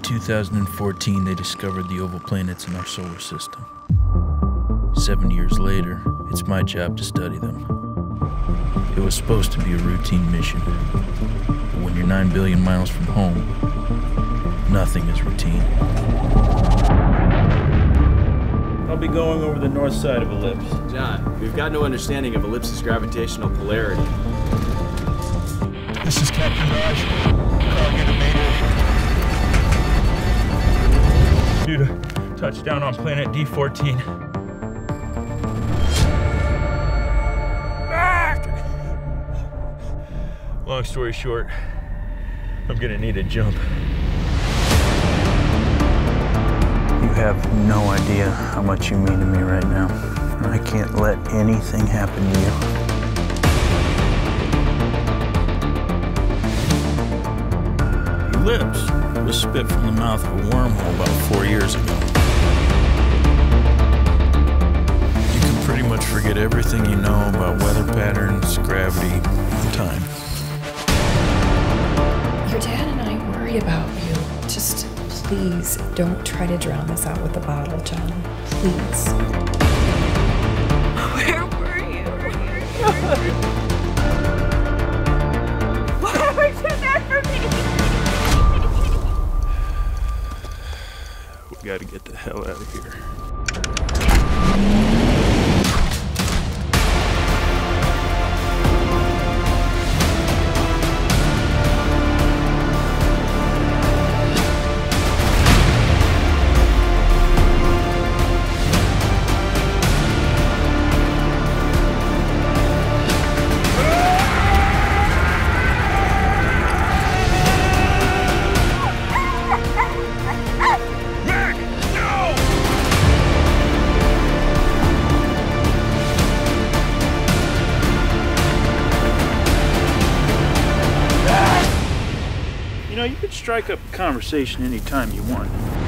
In 2014, they discovered the oval planets in our solar system. 7 years later, it's my job to study them. It was supposed to be a routine mission, but when you're 9 billion miles from home, nothing is routine. I'll be going over the north side of Ellipse. John, we've got no understanding of Ellipse's gravitational polarity. This is Captain Raj. Target evaded. Due to touchdown on planet D14. Long story short, I'm gonna need a jump. You have no idea how much you mean to me right now. I can't let anything happen to you. Ellipse was spit from the mouth of a wormhole about 4 years ago. You can pretty much forget everything you know about weather patterns, gravity, and time. Your dad and I worry about you. Just please don't try to drown this out with a bottle, John. Please. Where were you? Why were you there for me? We gotta get the hell out of here. You know, you could strike up a conversation anytime you want.